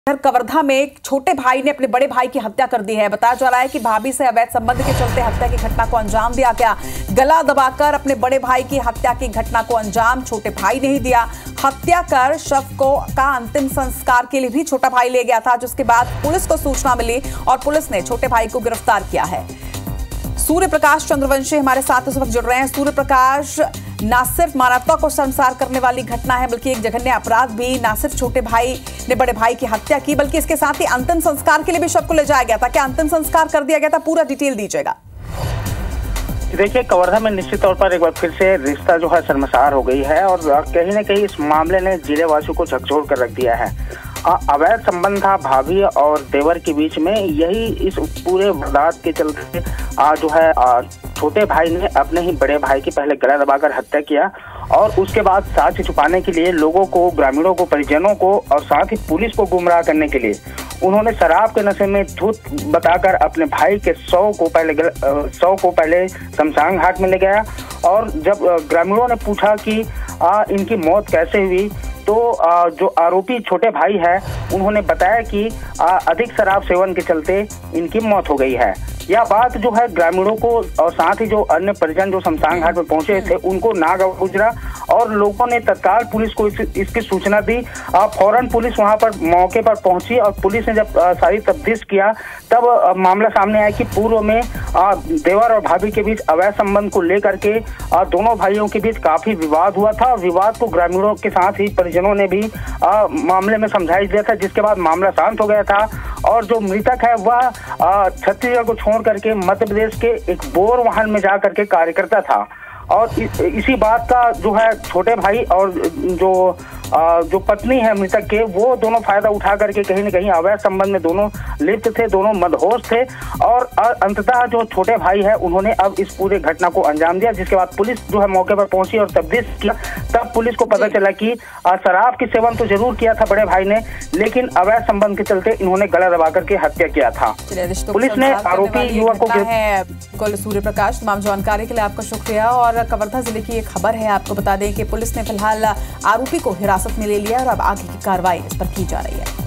कवर्धा में एक छोटे भाई ने अपने बड़े भाई की हत्या कर दी है। बताया जा रहा है कि भाभी से अवैध संबंध के चलते हत्या की घटना को अंजाम दिया गया। गला दबाकर अपने बड़े भाई की हत्या की घटना को अंजाम छोटे भाई ने ही दिया। हत्या कर शव का अंतिम संस्कार के लिए भी छोटा भाई ले गया था, जिसके बाद पुलिस को सूचना मिली और पुलिस ने छोटे भाई को गिरफ्तार किया है। सूर्य प्रकाश चंद्रवंशी हमारे साथ इस वक्त जुड़ रहे हैं। सूर्य प्रकाश, ना सिर्फ मानवता को शर्मसार करने वाली घटना है, बल्कि एक जघन्य अपराध भी। ना सिर्फ छोटे भाई ने बड़े भाई की हत्या की, बल्कि इसके साथ ही अंतिम संस्कार के लिए भी शव को ले जाया गया था। क्या अंतिम संस्कार कर दिया गया था? पूरा डिटेल दीजिएगा। देखिए, कवर्धा में निश्चित तौर पर एक बार फिर से रिश्ता जो है शर्मसार हो गई है और कहीं न कहीं इस मामले ने जिले वासियों को झकझोर कर रख दिया है। अवैध संबंध था भाभी और देवर के बीच में। यही इस पूरे वारदात के चलते जो है छोटे भाई ने अपने ही बड़े भाई की पहले गला दबाकर हत्या किया और उसके बाद साक्ष्य छुपाने के लिए लोगों को, ग्रामीणों को, परिजनों को और साथ ही पुलिस को गुमराह करने के लिए उन्होंने शराब के नशे में धुत बताकर अपने भाई के शव को पहले शमशान घाट में ले गया। और जब ग्रामीणों ने पूछा कि इनकी मौत कैसे हुई, तो जो आरोपी छोटे भाई है उन्होंने बताया कि अधिक शराब सेवन के चलते इनकी मौत हो गई है। यह बात जो है ग्रामीणों को और साथ ही जो अन्य परिजन जो शमशान घाट में पहुंचे थे उनको नाग गुजरा और लोगों ने तत्काल पुलिस को इसकी सूचना दी। फौरन पुलिस वहां पर मौके पर पहुंची और पुलिस ने जब सारी तफ्तीश किया तब मामला सामने आया कि पूर्व में देवर और भाभी के बीच अवैध संबंध को लेकर के दोनों भाइयों के बीच काफी विवाद हुआ था। विवाद को ग्रामीणों के साथ ही परिजनों ने भी मामले में समझाइश दिया था, जिसके बाद मामला शांत हो गया था। और जो मृतक है वह छत्तीसगढ़ को छोड़ करके मध्य प्रदेश के एक बोर वाहन में जा करके कार्यकर्ता था। और इसी बात का जो है छोटे भाई और जो पत्नी है मृतक के, वो दोनों फायदा उठा करके कहीं न कहीं अवैध संबंध में दोनों लिप्त थे, दोनों मदहोश थे। और अंततः जो छोटे भाई है उन्होंने अब इस पूरे घटना को अंजाम दिया, जिसके बाद पुलिस जो है मौके पर पहुंची और तफ्तीश किया। तब पुलिस को पता चला कि शराब की सेवन तो जरूर किया था बड़े भाई ने, लेकिन अवैध संबंध के चलते इन्होंने गला दबा करके हत्या किया था। पुलिस ने आरोपी युवक को सूर्य प्रकाश, तमाम जानकारी के लिए आपका शुक्रिया। और कवर्धा जिले की एक खबर है, आपको बता दें कि पुलिस ने फिलहाल आरोपी को हिरासत में ले लिया और अब आगे की कार्रवाई इस पर की जा रही है।